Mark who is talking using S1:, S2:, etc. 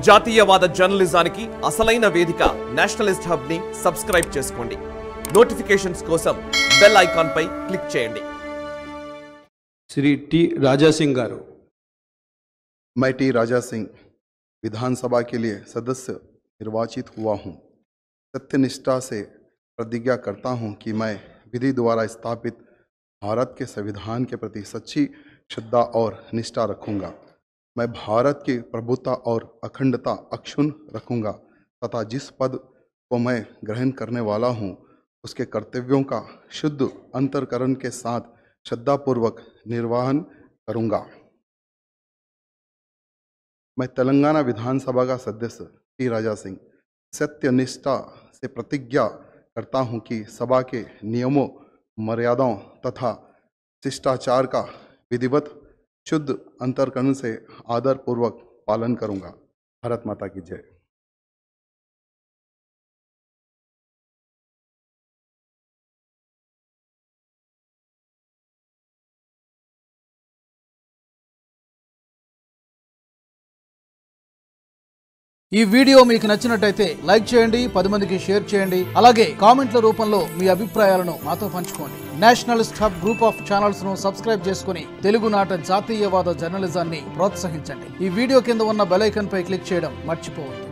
S1: జాతీయవాద జర్నలిజానికి అసలైన వేదిక నేషనలిస్ట్ హబ్ ని సబ్స్క్రైబ్ చేసుకోండి। నోటిఫికేషన్స్ కోసం బెల్ ఐకాన్ పై క్లిక్ చేయండి।
S2: श्री टी राजा सिंह गारू।
S3: मैं टी राजा सिंह विधानसभा के लिए सदस्य निर्वाचित हुआ हूं। सत्यनिष्ठा से प्रतिज्ञा करता हूं कि मैं विधि द्वारा स्थापित भारत के संविधान के प्रति सच्ची श्रद्धा और निष्ठा रखूंगा। मैं भारत की प्रभुता और अखंडता अक्षुण्ण रखूंगा तथा जिस पद को मैं ग्रहण करने वाला हूं उसके कर्तव्यों का शुद्ध अंतर्करण के साथ श्रद्धापूर्वक निर्वहन करूंगा। मैं तेलंगाना विधानसभा का सदस्य टी राजा सिंह सत्यनिष्ठा से प्रतिज्ञा करता हूं कि सभा के नियमों, मर्यादाओं तथा शिष्टाचार का विधिवत शुद्ध अंतर्करण से आदरपूर्वक पालन करूंगा। भारत माता की जय।
S4: ఈ వీడియో మీకు నచ్చినట్టయితే లైక్ చేయండి, 10 మందికి షేర్ చేయండి, అలాగే కామెంట్ల రూపంలో మీ అభిప్రాయాలను మాతో పంచుకోండి। Nationalist hub group of channels ను సబ్స్క్రైబ్ చేసుకుని తెలుగునాట జాతీయవాద జర్నలిజాన్ని ప్రోత్సహించండి। ఈ వీడియో కింద ఉన్న బెల్ ఐకాన్ పై క్లిక్ చేయడం మర్చిపోవద్దు।